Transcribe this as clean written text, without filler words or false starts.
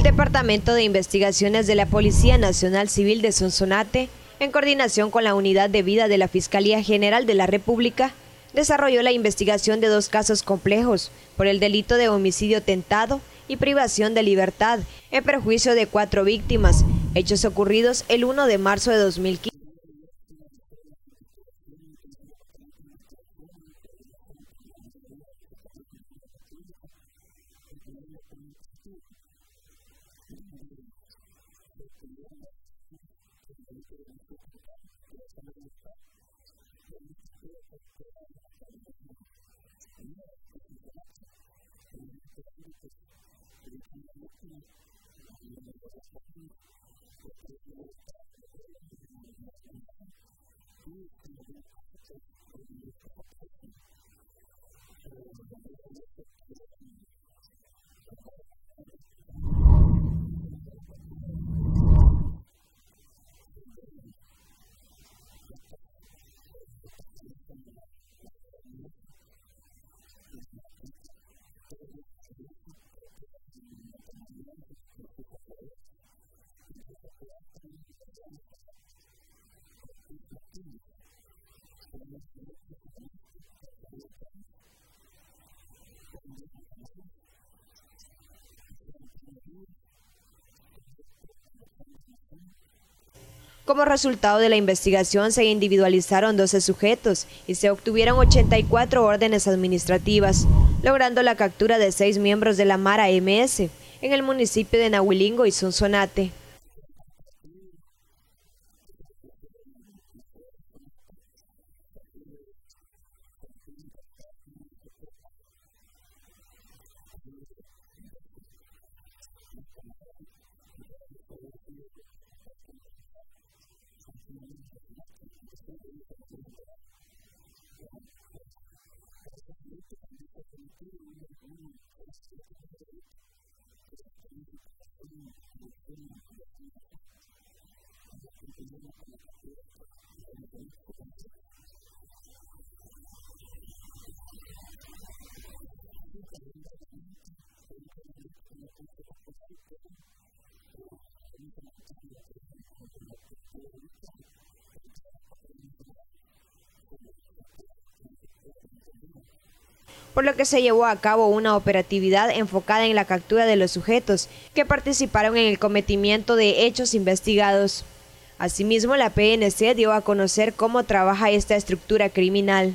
El Departamento de Investigaciones de la Policía Nacional Civil de Sonsonate, en coordinación con la Unidad de Vida de la Fiscalía General de la República, desarrolló la investigación de 2 casos complejos por el delito de homicidio tentado y privación de libertad en perjuicio de 4 víctimas, hechos ocurridos el 1 de marzo de 2015. Como resultado de la investigación se individualizaron 12 sujetos y se obtuvieron 84 órdenes administrativas, logrando la captura de 6 miembros de la Mara MS en el municipio de Nahuilingo y Sonsonate. Por lo que se llevó a cabo una operatividad enfocada en la captura de los sujetos que participaron en el cometimiento de hechos investigados. Asimismo, la PNC dio a conocer cómo trabaja esta estructura criminal.